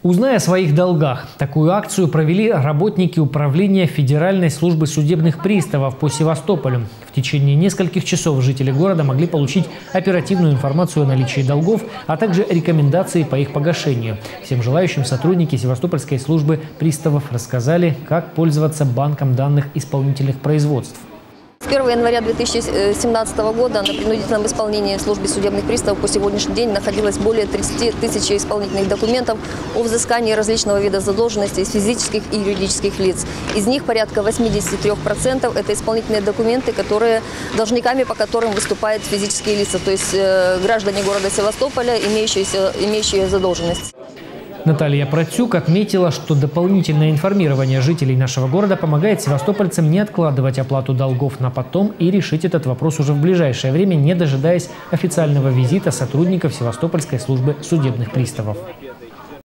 Узнай о своих долгах. Такую акцию провели работники управления Федеральной службы судебных приставов по Севастополю. В течение нескольких часов жители города могли получить оперативную информацию о наличии долгов, а также рекомендации по их погашению. Всем желающим сотрудники Севастопольской службы приставов рассказали, как пользоваться банком данных исполнительных производств. С 1 января 2017 года на принудительном исполнении в службе судебных приставов по сегодняшний день находилось более 30 тысяч исполнительных документов о взыскании различного вида задолженностей из физических и юридических лиц. Из них порядка 83% – это исполнительные документы, должниками по которым выступают физические лица, то есть граждане города Севастополя, имеющие задолженность. Наталья Процюк отметила, что дополнительное информирование жителей нашего города помогает севастопольцам не откладывать оплату долгов на потом и решить этот вопрос уже в ближайшее время, не дожидаясь официального визита сотрудников Севастопольской службы судебных приставов.